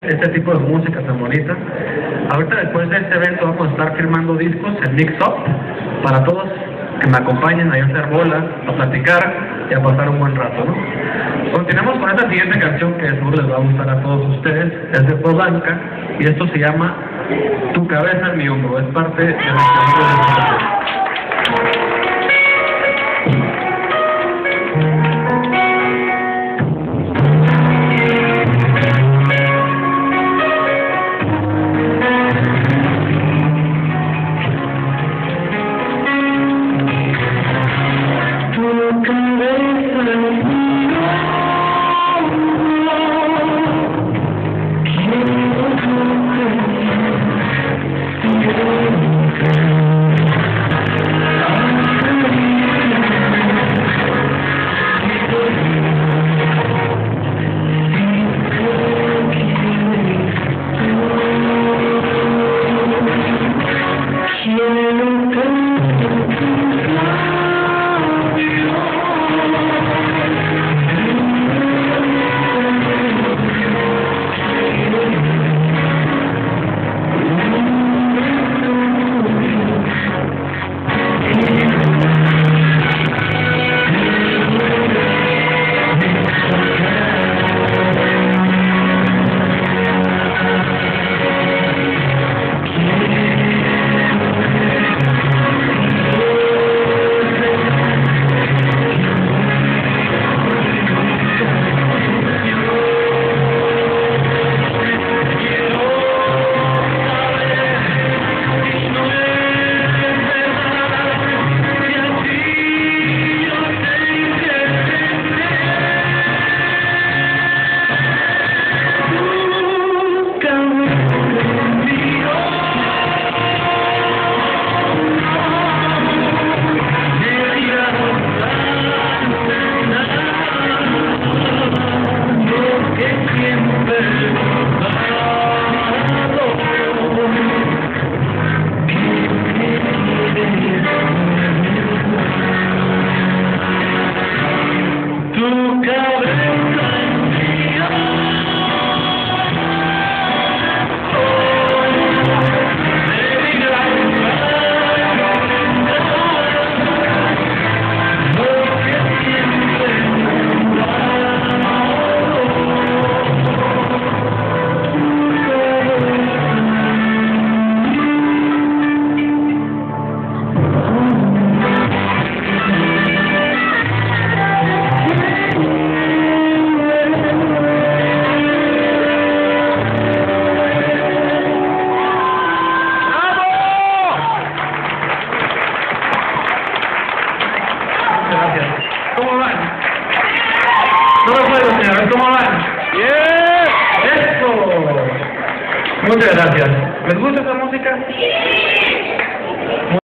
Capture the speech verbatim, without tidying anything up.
Este tipo de música tan bonita. Ahorita después de este evento vamos a estar firmando discos en Mix Up para todos que me acompañen a hacer bolas, a platicar y a pasar un buen rato, ¿no? Continuamos con esta siguiente canción que seguro les va a gustar a todos ustedes. Es de Polanca y esto se llama Tu cabeza en mi hombro. Es parte de nuestro libro de canción. ¿Cómo van? No lo puedo, señores. ¿Cómo van? ¡Bien! ¡Eso! Muchas gracias. ¿Les gusta esta música?